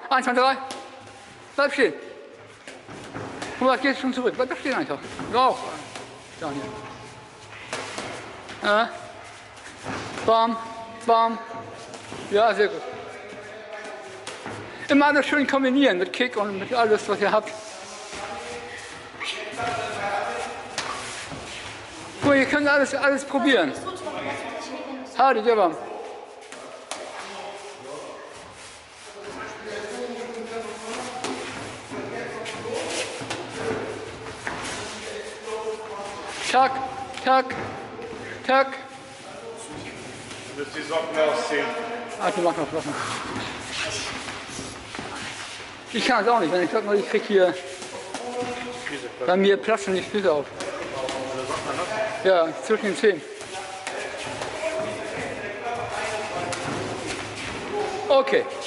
1, 2, 3. Bleib stehen. Guck mal, gehst schon zurück. Bleib doch stehen einfach. Rauf. Da hier. Bam, bam. Ja, sehr gut. Immer alles schön kombinieren mit Kick und mit alles, was ihr habt. Guck mal, ihr könnt alles probieren. Hadi, devam. Tak, tak, tak. Du musst die Socken ausziehen. Also mach mal. Ich kann es auch nicht, wenn ich sag mal, ich krieg hier bei mir platzen die Füße auf. Ja, zwischen den Zehen. Okay.